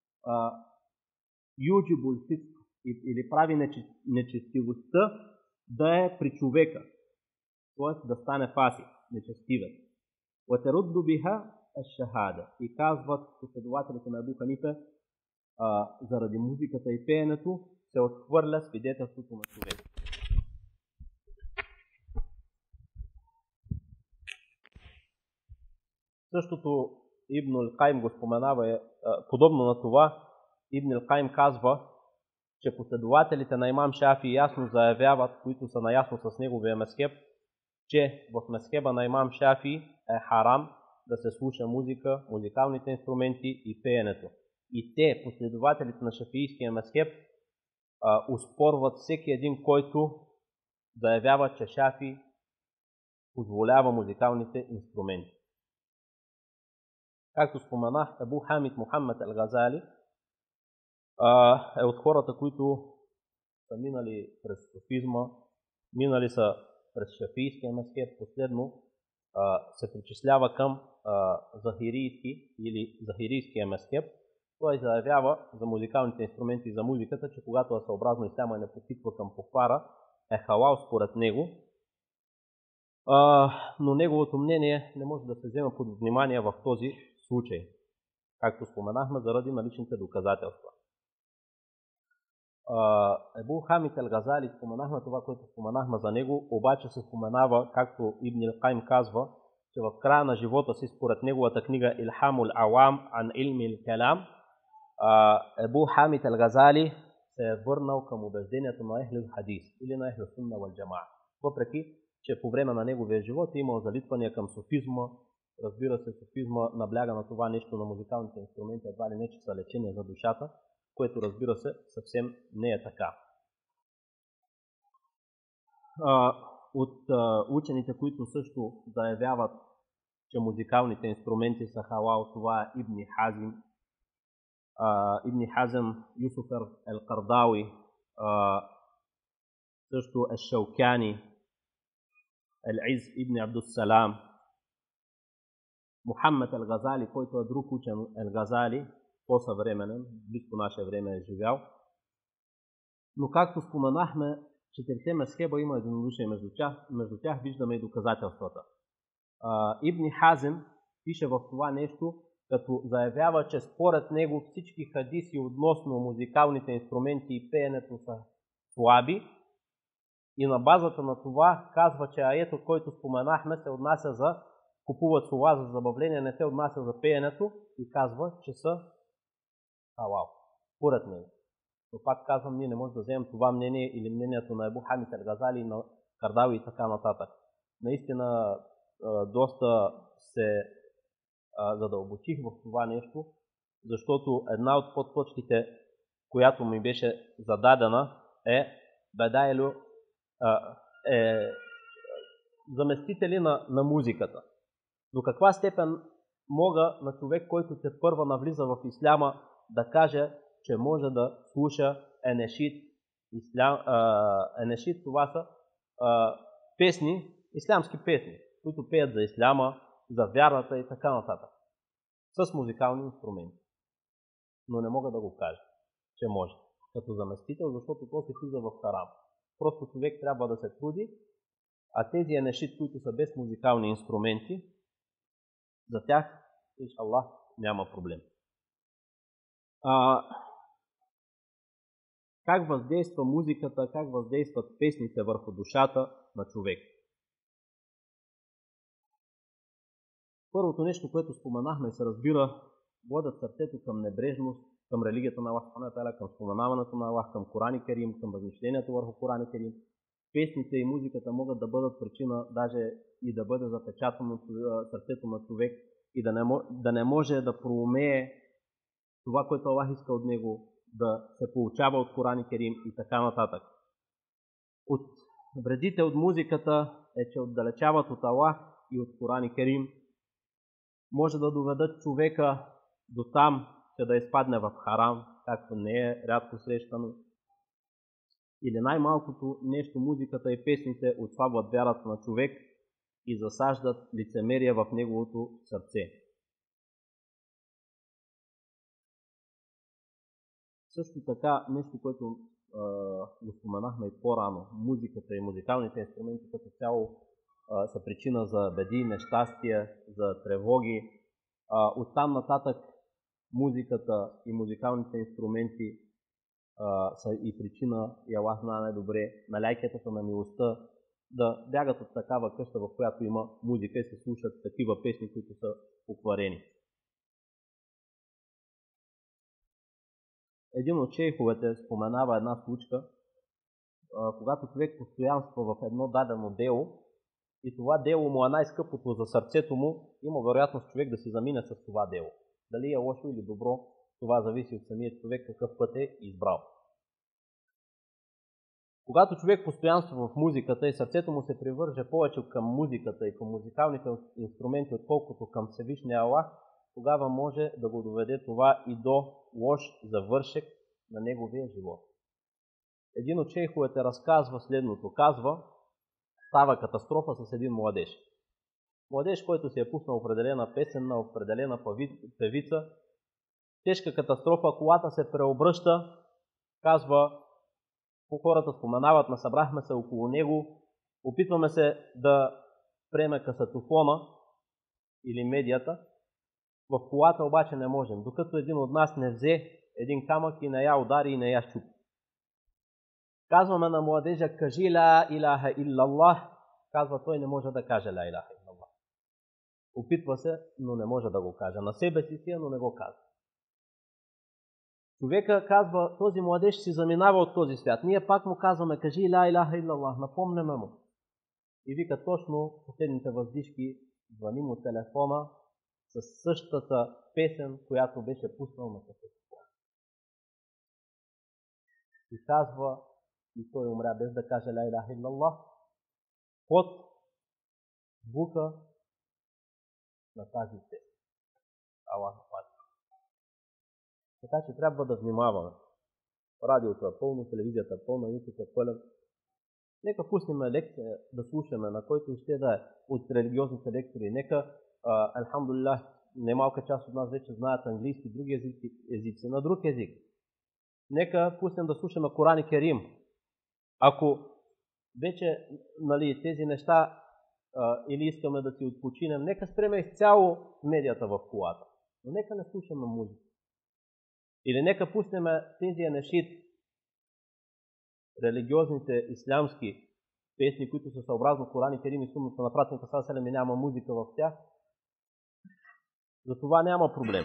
юджибул фиск или прави нечестивостта да е при човека, т.е. да стане фасик, нечестивец. Ватерудду биха аш-шахада. И казват последователите на Ебу Ханифа, заради музиката и пеенето се отхвърля свидетелството на човека. Същото Ибн Ал-Кайм го споменава, е, подобно на това, Ибн Ал-Кайм казва, че последователите на имам Шафи ясно заявяват, които са наясно с неговия месхеб, че в месхеба на имам Шафи е харам да се слуша музика, музикалните инструменти и пеенето. И те, последователите на шафийския месхеб, успорват всеки един, който заявява, че Шафи позволява музикалните инструменти. Както споменах, Абу Хамид Мухаммад Ал-Газали е от хората, които са минали през суфизма, минали са през шафийския месхеб, последно се причислява към захирийски или захирийския месхеб. Той заявява за музикалните инструменти и за музиката, че когато е съобразно исляма и не потиква към поквара, е халал според него. а, но неговото мнение не може да се взема под внимание в този случай, както споменахме, заради наличните доказателства. Ебу Хамид Ал-Газали, споменахме това, което споменахме за него, обаче се споменава, както Ибн Ал-Кайм казва, че в края на живота си, според неговата книга Илхамул Ауам ан Илми Ал-Калам, Ебу Хамид Ал-Газали се е върнал към убеждението на Ахлул Хадис или на Ахлус Сунна вал Джамаа. Въпреки че по време на неговия живот е имал залитвания към софизма, разбира се, софизма набляга на това нещо на музикалните инструменти, едва ли не, че са лечение за душата, което, разбира се, съвсем не е така. От учените, които също заявяват, че музикалните инструменти са халал, това е Ибн Хазим, Ибн Хазм, Юсуф Ал-Кардауи, също Аш-Шаукани, Ал-Из Ибн Абдус-Салам, Мухаммад Ал-Газали, който е друг учен Ал-Газали, по-съвременен, близко наше време е живял. Но както споменахме, четирите мезхеба има единодушие между тях, между тях виждаме и доказателствата. Ибн Хазм пише в това нещо, като заявява, че според него всички хадиси относно музикалните инструменти и пеенето са слаби, и на базата на това казва, че аето, който споменахме, се отнася за купуват слова за забавление, не се отнася за пеенето, и казва, че са халал, според него. Но пак казвам, ние не можем да вземем това мнение или мнението на Ебу Хамид Ал-Газали, на Кардауи и така нататък. Наистина доста се задълбочих в това нещо, защото една от подточките, която ми беше зададена, е бедайлю е заместители на, на музиката. До каква степен мога на човек, който те първа навлиза в исляма, да каже, че може да слуша енешит. Ислям, а, енешит, това са а, песни, ислямски песни, които пеят за исляма, за вярата и така нататък. С музикални инструменти. Но не мога да го кажа, че може. Като заместител, защото то се влиза в харам. Просто човек трябва да се труди, а тези енешит, които са без музикални инструменти, за тях, иншаллах, няма проблем. А, как въздейства музиката, как въздействат песните върху душата на човек? Първото нещо, което споменахме, се разбира, водят сърцето към небрежност, към религията на Аллах, към споменаването на Аллах, към Коран и Керим, към размишлението върху Коран и Керим. Песните и музиката могат да бъдат причина даже и да бъде запечатано сърцето на човек и да не, да не може да проумее това, което Аллах иска от него, да се получава от Коран и Керим и така нататък. От вредите от музиката е, че отдалечават от Аллах и от Коран и Керим, може да доведат човека до там, че да изпадне в харам, както не е рядко срещано. Или най-малкото нещо, музиката и песните отслабват вярата на човек и засаждат лицемерие в неговото сърце. Също така, нещо, което е, го споменахме и по-рано, музиката и музикалните инструменти като цяло е, са причина за беди, нещастия, за тревоги. Е, оттам нататък музиката и музикалните инструменти е, са и причина, и Аллах знае най-добре, на ляйкетата на милостта, да бягат от такава къща, в която има музика и се слушат такива песни, които са покварени. Един от шейховете споменава една случка, когато човек постоянства в едно дадено дело и това дело му е най-скъпото за сърцето му, има вероятност човек да се замине с това дело. Дали е лошо или добро, това зависи от самия човек какъв път е избрал. Когато човек постоянства в музиката и сърцето му се привърже повече към музиката и към музикалните инструменти, отколкото към Всевишния Аллах, тогава може да го доведе това и до лош завършек на неговия живот. Един от шейховете разказва следното. Казва, става катастрофа с един младеж. Младеж, който си е пуснал определена песен на определена певица. Тежка катастрофа, колата се преобръща, казва, по хората споменават, насъбрахме се около него, опитваме се да спреме касетофона или медията, в колата обаче не можем, докато един от нас не взе един камък и не я удари и не я щупи. Казваме на младежа: кажи ла илаха иллаллах. Казва, той не може да каже ла илаха иллаллах. Опитва се, но не може да го каже. На себе си си, но не го казва. Човека казва, този младеж си заминава от този свят. Ние пак му казваме: кажи ла илаха иллаллах. Напомняме му. И вика, точно последните въздишки звъни му телефона с същата песен, която беше пуснал на касетофона. И казва, и той умря без да каже ла илаха иллаллах, под звука на тази песен. Аллах пази. Така че трябва да внимаваме. Радиото е пълно, телевизията е пълна, YouTube е пълен. Нека пуснем лекция да слушаме, на който ще да е от религиозните лектори. Нека, а, алхамдулилlah, немалка част от нас вече знаят английски, други езици, езици на друг език. Нека пуснем да слушаме Коран и Керим. Ако вече, нали, тези неща а, или искаме да си отпочинем, нека спреме изцяло медията в колата. Но нека не слушаме музика. Или нека пуснем тези енешид, религиозните ислямски песни, които са съобразно Коран и Керим и сунната на пратника саллаллаху алейхи ва саллям и няма музика в тях. За това няма проблем.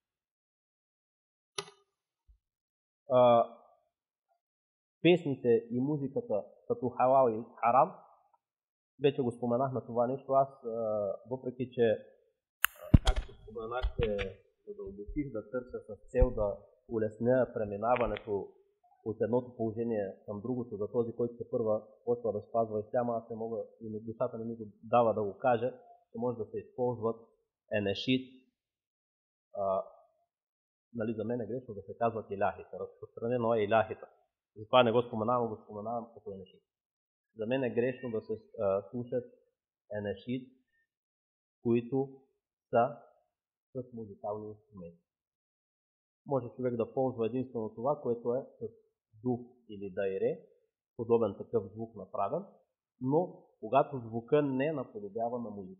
А, песните и музиката като халал и харам, вече го споменахме това нещо. Аз, а, въпреки че, както споменахте, задълбочих да търся с цел да улесня преминаването от едното положение към другото, за този, който се първа почва да спазва исляма, аз не мога и душата не ми го дава да го кажа, че може да се използват енешид. А, нали, за мен е грешно да се казват иляхите, разпространено е иляхите. Затова не го споменавам, го споменавам като енешид. За мен е грешно да се а, слушат енешид, които са с музикални инструменти. Може човек да ползва единствено това, което е с дух или дайре, подобен такъв звук направен, но когато звука не наподобява на музика.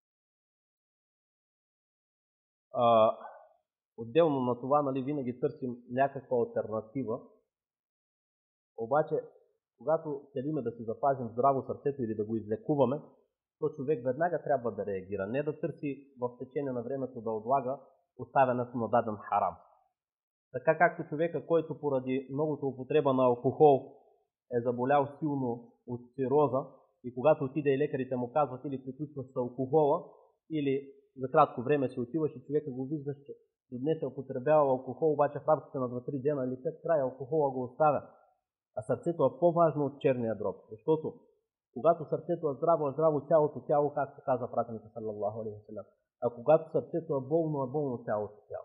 А, отделно на това, нали, винаги търсим някаква алтернатива, обаче когато целиме да си запазим здраво сърцето или да го излекуваме, то човек веднага трябва да реагира, не да търси в течение на времето да отлага оставянето на даден харам. Така както човека, който поради многото употреба на алкохол е заболял силно от цироза и когато отиде и лекарите му казват или приключваш с алкохола, или за кратко време си отиваш и човека го виждаш, че до днес е употребявал алкохол, обаче в рамките на два-три дена или след края алкохола го оставя. А сърцето е по-важно от черния дроб, защото когато сърцето е здраво, е здраво цялото тяло, както каза пратеника саллаллаху алейхи ва саллям. А когато сърцето е болно, е болно цялото тяло.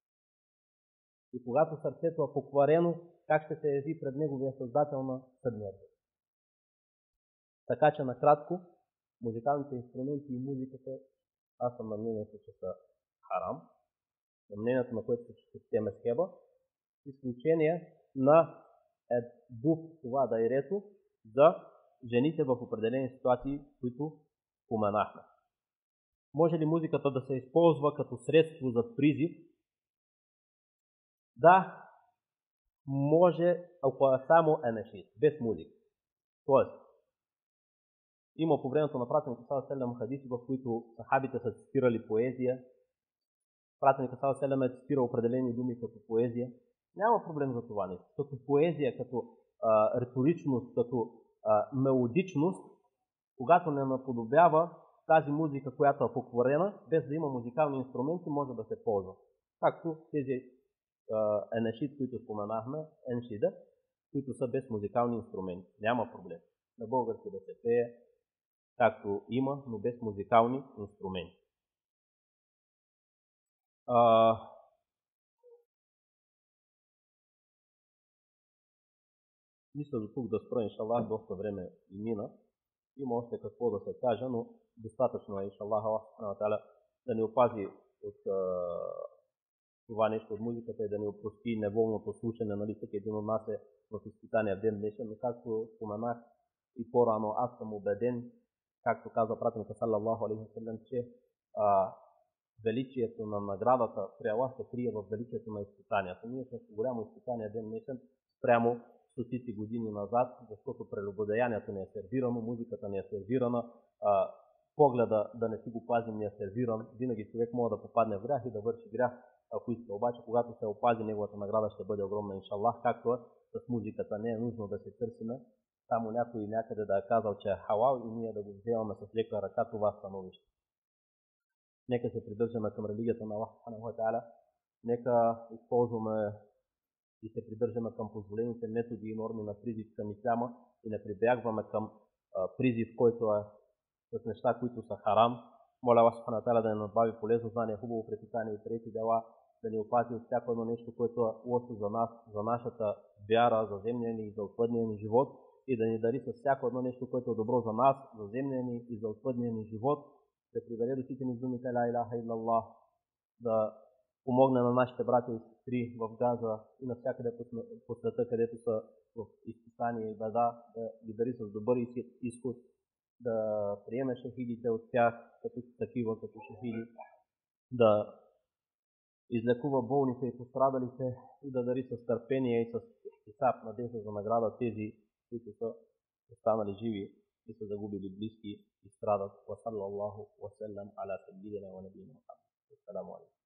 И когато сърцето е покварено, как ще се яви пред неговия създател на съдния ден. Така че накратко, музикалните инструменти и музиката, аз съм на мнението, че са харам, на мнението, на което се четеме схеба, с изключение на е дух, това да е рето, за жените в определени ситуации, които споменахме. Може ли музиката да се използва като средство за призив? Да, може, ако е само енешид, без музика. Тоест, има по времето на пратеника саллаллаху алейхи ва саллям хадиси, в които сахабите са цитирали поезия. Пратеника саллаллаху алейхи ва саллям е цитирал определени думи като поезия. Няма проблем за това нещо. Като поезия, като а, риторичност, като а, мелодичност, когато не наподобява тази музика, която е покварена, без да има музикални инструменти, може да се ползва. Както тези енешид, които споменахме, еншида, които са без музикални инструменти. Няма проблем. На български да се пее, както има, но без музикални инструменти. А, мисля до тук да спра, иншаллах, доста време и мина. Има още какво да се каже, но достатъчно е, иншаллах, да ни опази от а, това нещо от музиката и да ни опрости неволното слушане, нали, всеки един от нас е в изпитание в ден днешен, но както споменах и по-рано, аз съм убеден, както каза пратеника саллаллаху алейхи ва саллям, че а, величието на наградата при Аллах се крие в величието на изпитанията. Ние сме в голямо изпитание ден днешен спрямо стотици години назад, защото прелюбодеянието не е сервирано, музиката не е сервирана, а, погледа да не си го пазим не е сервиран. Винаги човек може да попадне в грях и да върши грях, ако иска. Обаче, когато се опази, неговата награда ще бъде огромна, иншаллах, както с музиката. Не е нужно да се търсиме само някой някъде да е казал, че е халал и ние да го вземаме с лека ръка това становище. Нека се придържаме към религията на Аллах субханаху ва та'аля, нека използваме и се придържаме към позволените методи и норми на призив към исляма и не прибягваме към а, призив, който е с неща, които са харам. Моля Аллах субханаху ва та'аля да ни надбави полезно знание, хубаво препитание и приети дела, да ни опази от всяко едно нещо, което е лошо за нас, за нашата вяра, за земния ни и за отпъдния ни живот, и да ни дари с всяко едно нещо, което е добро за нас, за земния ни и за отпъдния ни живот, да прибере душите ни с думите ла илаха иллаллах, да помогне на нашите братя и сестри в Газа и навсякъде по света, където са в изпитание и беда, да ги дари с добър изход, да приеме шахидите от тях като такива, като шахиди, да излекува болните и пострадалите и да дари с търпение и с хисаб, надежда за награда тези, които са останали живи и са загубили близки и страдат. Ва саллаллаху ва саллям аля сайидина ва набийина Мухаммад. Ассаламу алейкум.